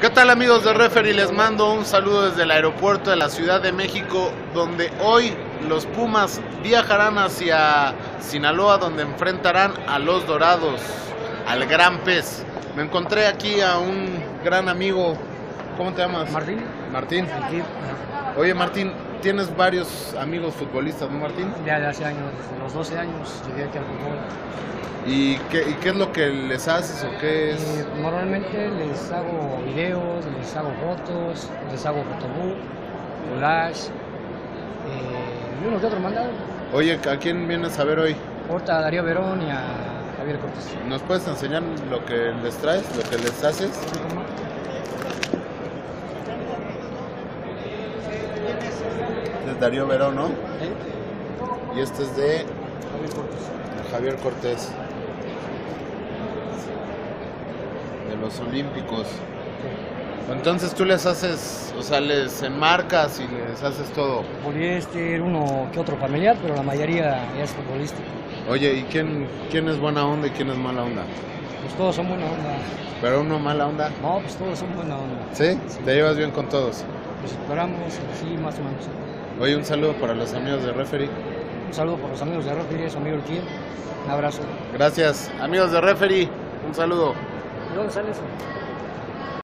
¿Qué tal, amigos de Referee? Les mando un saludo desde el aeropuerto de la Ciudad de México, donde hoy los Pumas viajarán hacia Sinaloa, donde enfrentarán a los Dorados, al Gran Pez. Me encontré aquí a un gran amigo. ¿Cómo te llamas? Martín. Martín. Aquí, Oye, Martín, tienes varios amigos futbolistas, ¿no, Martín? ya de hace años, desde los 12 años llegué aquí al fútbol. ¿Y qué es lo que les haces o qué es? Normalmente les hago videos, les hago fotos, les hago fotobook, collage, y unos de otros mandados. Oye, ¿a quién vienes a ver hoy? Ahorita a Darío Verón y a Javier Cortés. ¿Nos puedes enseñar lo que les traes, lo que les haces? Este es Darío Verón, ¿no? Y este es de Javier Cortés. Javier Cortés, de los Olímpicos. Entonces tú les haces, o sea, les enmarcas y les haces todo. Poliéster, uno que otro familiar, pero la mayoría ya es futbolista. Oye, ¿y quién es buena onda y quién es mala onda? Pues todos son buena onda. ¿Pero uno mala onda? No, pues todos son buena onda. ¿Sí? ¿Te llevas bien con todos? Los esperamos, sí, más o menos. Oye, un saludo para los amigos de Referee. Un saludo por los amigos de Referee, su amigo el Kid. Un abrazo. Gracias, amigos de Referee. Un saludo. ¿De dónde sale eso?